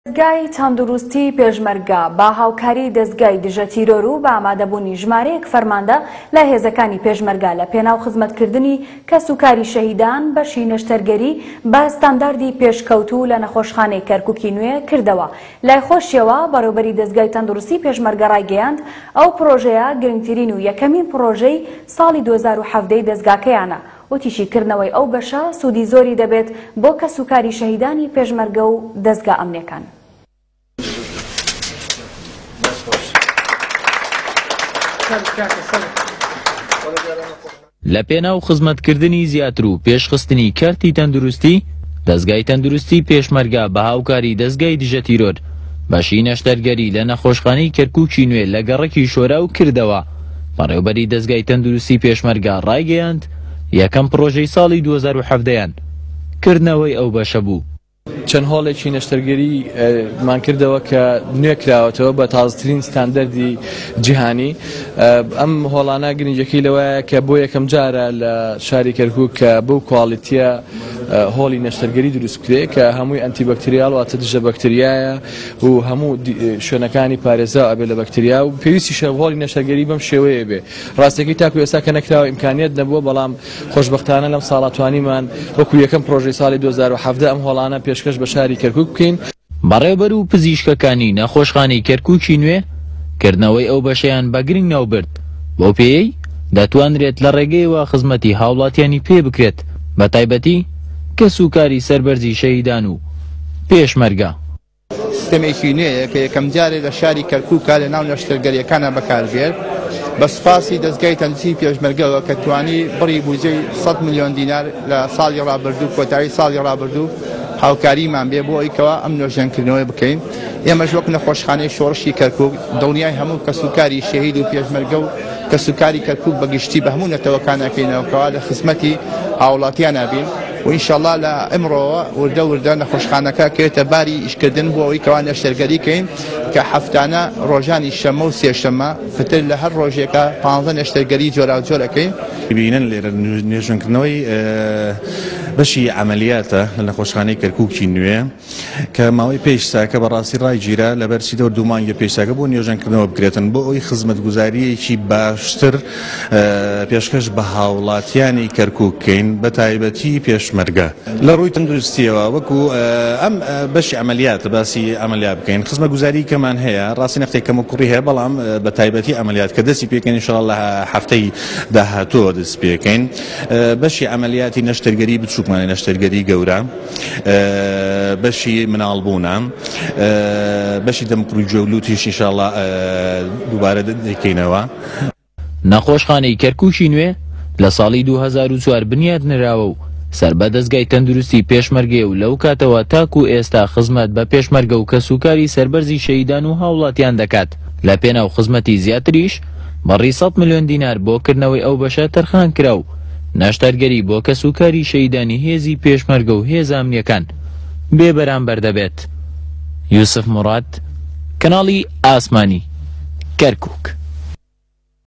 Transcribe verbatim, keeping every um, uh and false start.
دەستگای تەندروستی پێشمەرگە با هاوکاری دەستگای دژە تیرۆر و بە ئامادەبوونی ژمارەیەک فەرماندە لە هێزەکانی پێشمەرگە لە پێناو خزمەتکردنی کەس و کاری شەهیدان بەشی نەشتەرگەری بە ستانداردی پێشکەوتوو لە نەخۆشخانەی کەرکووکی نوێ کردەوە. لای خۆشیەوە بەڕێوەبەری دەستگای تەندروستی پێشمەرگە ڕایگەیاند ئەو پرۆژەیە گرنگترین و یەکەمین پرۆژەی ساڵی دوو هەزار و حەڤدەی دەستگاکەیانە و تیشیکردنەوەی ئەو بەشە سوودی زۆری دەبێت بۆ کەس و کاری شەهیدانی پێشمەرگە و دەستگا ئەمنیەکان. لە پێناو خزمەتکردنی زیاتر و پێشخستنی کارتی تەندروستی، دەستگای تەندروستی پێشمەرگە بە هاوکاری دەستگای دژە تیرۆر بەشی نەشتەرگەری لە نەخۆشخانەی کەرکووکی نوێ لە گەڕەکی شۆرا و کردەوە. بەڕێوەبەری دەستگای تەندروستی پێشمەرگە ڕایگەیاند یەکەم پرۆژەی ساڵی دوو هەزار و حەڤدەیان کردنەوەی ئەو بەشە بوو. چەند هۆڵێکی نەشتەرگەری مان کردەوە کە نوێ کراوەتەوە بە تازەترین ستاندەردی جیهانی. ئەم هۆڵانە گرنگەکەی لەوەیە کە بۆ یەکەم جارە لە شاری کەرکووک کە بەو کواڵیتیە هۆڵی نەشتەرگەری دروست کرێ کە هەمووی ئەنتیبەکتریال واتە دژە بەکتریایە و هەموو شوێنەکانی پارێزا ئەبێ لە بەکتریا و پێویستی شە هۆڵی نەشتەرگەری بەم شێوەیە بێ. ڕاستەکەی تاکو ئێستا کە نەکراوە ئیمکانیت نەبووە، بەڵام خۆشبەختانە لەم ساڵە توانیمان وەکو یەکەم پرۆژەی ساڵی دوو هەزار و حەڤدە ئەم هۆڵانە پێشکەش بە شاری کەرکووک بکەین. بەڕێوەبەر و پزیشکەکانی نەخۆشخانەی کەرکووکی نوێ کردنەوەی ئەو بەشەیان بە گرنگ ناوبرد، بۆ پێی دەتوانرێت لە ڕێگەیەوە خزمەتی هاوڵاتیانی پێ بکرێت، بە تایبەتی کەس و کاری سەربەرزی شەهیدان و پێشمەرگە. سیستەمێکی نوێیە کە یەکەم جارێ لە شاری کەرکووکە لە ناو نەشتەرگەریەکانە بەکاربێت بە سوپاسی دەستگای تەندروستی پێشمەرگەوە کە توانی بڕی بودجەی سەد ملیۆن دینار لە ساڵی ڕابردوو کۆتایی ساڵی ڕابردوو هاوکاریمان بێ بۆ ئەوەی ئەم نوێژەنکردنەوەی بکەین. ئێمەش وەک نەخۆشخانەی شۆڕشی کەرکووک دڵنیای هەموو کەسوکاری شەهید و پێشمەرگە و کەسوکاری کەرکووک بەگشتی بە هەموو نەتەوەکانەکەینەوەکەوە لە خزمەتی هاوڵاتیانە بین و ئینشەڵڵا لە ئەمڕۆوە وردە وردە نەخۆشخانەکە کێتە باری ئیشکردن بۆ ئەوەی کەوا نەشتەرگەری کەین کە هەفتانە ڕۆژانی شەمە و سێشەمە فتر لە هەر ڕۆژێکە پانزە نەشتەرگەری جۆرا و جۆرەکەین. بینن لێرە نوێژەنکردنەوەی بەشی عملیاتە لە نەخۆشخانەی کەرکووکی نوێ کە ماوەی پێشساکە بەڕاستی ڕایگیرە لەبەرچی دەور دوو مانگە پێشساکە بۆ نوێژەنکردنەوە بکرێتن بۆ ئەوی خزمەتگوزاریەکی باشتر پێشکەش بە هاوڵاتیانی کەرکووک بکەین، بە تایبەتی پێشمەرگە لە ڕووی تەندروستیەوە وەکو ئەم بەشی عملیات باسی عملیات بکەین. خزمەتگوزاری کەمان هەیە ڕاستی نەختێک کەم و کوڕی هەیە، بەڵام بە تایبەتی عملیات کە دەستی پێکەین ئینشەڵڵا لە هەفتەی داهاتووە دەست پێکەین. بەشی عملیاتی نەشتەرگەری بچووکمانە نەشتەرگەری گەورە، بەشی مناڵبوونە، بەشی دەمکڕوی جەولوتیش ئینشەڵڵا دووبارە دەکەینەوە. نەخۆشخانەی کەرکووکی نوێ لە ساڵی دوو هەزار و چوار بنیاد نراوە و سەر بە دەستگای تەندروستی پێشمەرگێ و لەو کاتەوە تاکو ئێستا خزمەت بە پێشمەرگە و کەسوکاری سەربەرزی شەهیدان و هاوڵاتیان دەکات. لە پێناو خزمەتی زیاتریش بەڕی سەد ملیۆن دینار بۆ کردنەوەی ئەو بەشە تەرخان کرا و نەشتەرگەری بۆ کەسوکاری شەهیدانی هێزی پێشمەرگە و هێز ئامنیەکان بێ بەرامبەر دەبێت. یوسف موڕاد، کەناڵی ئاسمانی کەرکووک.